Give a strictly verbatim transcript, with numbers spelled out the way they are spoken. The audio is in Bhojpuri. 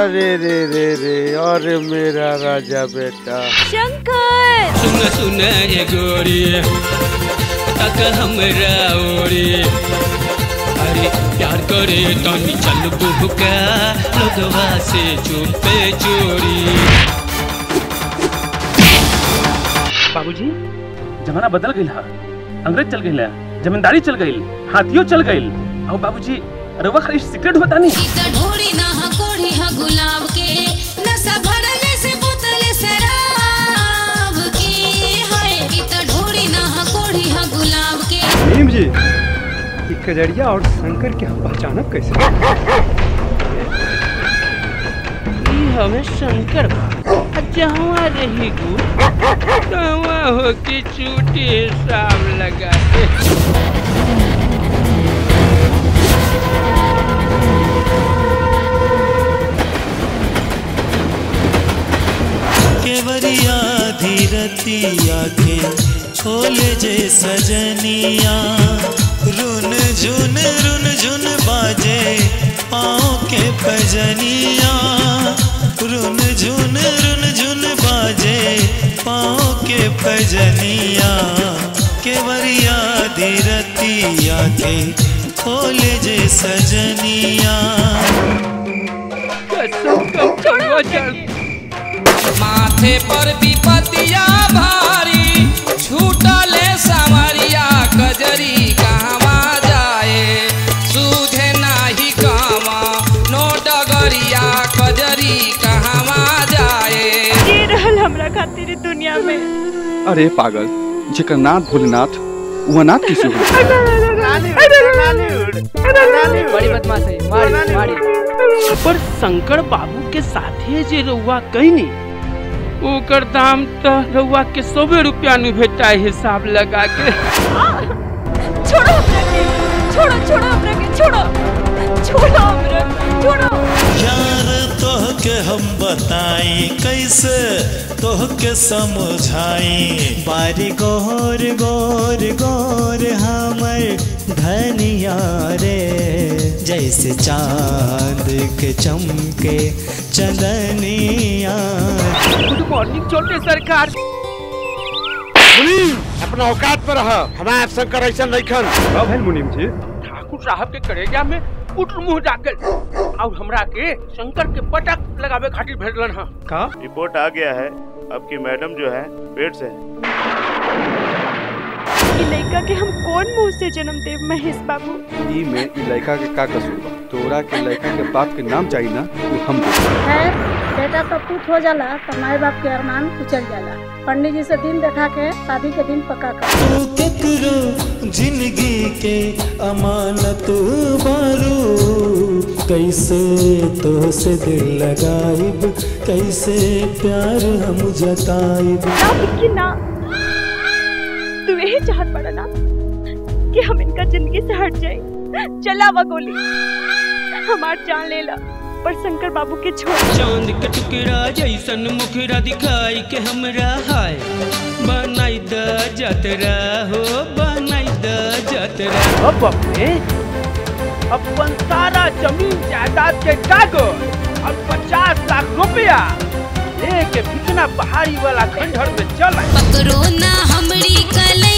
अरे रे रे रे और मेरा राजा बेटा शंकर। सुन सुन ये गोरी तक हमरा ओरी, अरे प्यार करे तनी चल बुहका लोगवा से चुपे चोरी। बाबूजी जमाना बदल गई है, अंग्रेज चल गई, जमींदारी चल गई, हाथियों चल गई। और बाबूजी रवा खाली सिगरेट होता नहीं। ढोरी ना कोढ़ी हा गुलाब के नशा भरले से बोतल शराब की है। गीत ढोरी ना कोढ़ी हा गुलाब के। नीम जी ये कजरिया और शंकर के हम पहचानब कैसे? ई हमें शंकर जहाँ रही गु तहाँ हो की चूटी हिसाब लगा केवरिया धीरतिया के छोले जे सजनिया, रुन झुन रुन झुन बाजे पाँव के पजनिया, रुन झुन रुन झुन बाजे पाँव के पजनिया। केवरिया धीरतिया के खोले जे सजनिया। माथे पर विपतिया भारी छूटले सावरिया, कजरी कहवा जाए सूझे नाही कामा नो डगरिया, कजरी कहवा जाए। ये रहल हमरा खातिर दुनिया में। अरे पागल जेकर नाथ भोलेनाथ वह नाथ किसी हो। बड़ी बदमाश है, मारी मारी। पर शंकर बाबू के साथे जे रउआ कहनी ओकर दाम तो रउआ के सौ रुपया नु भेटा हिसाब लगा के। छोड़ो हमरा के, छोड़ो छोड़ो हमरा के, छोड़ो छोड़ो हमरा के, छोड़ो। यार तोह के हम बताई कैसे तोह के समझाई। बारी गोर गोर गोर हमर धनिया रे, जैसे चांद के चमके चंदनिया। गुड मॉर्निंग छोटे सरकार। मुनीम अपना औकात पर रह, हमारे शंकर ऐसा नहीं खन। कब है मुनीम जी? ठाकुर साहब के करेजा में पुत्र मुंह जागल और हमरा के शंकर के पटक लगावे खातिर भेजलन हां। का रिपोर्ट आ गया है, अब की मैडम जो है पेट से है। ई लड़का के हम कौन मुंह से जन्म देव महेश बाबू? ई में ई लड़का के का कसूर बा? तोरा के लड़का के बाप के नाम चाहिए ना, वो हम दे। है बेटा सब कुछ हो जाला तो माए बाप के अरमान कुचल जाला। पंडित जी से दिन देखा के शादी के दिन पक्का कर। तू केकरो जिंदगी के अमानत बारू, कैसे तो से दिल लगाइब, कैसे प्यार हम जताइब। ना बिल्कुल ना, तू यही चाहत पड़ा ना कि हम इनका जिंदगी से हट जाए। चला वा गोली, हमार जान ले ला पर शंकर बाबू के छोड़। चांद के टुकड़ा जैसन मुखरा दिखाई के हमरा हाय, बनाई द जतरा हो बनाई द जतरा। अब अपने अपन सारा जमीन जायदाद के कागज और पचास लाख रुपया लेके बिना पहाड़ी वाला खंडहर में चला। पकड़ो ना हमरी कले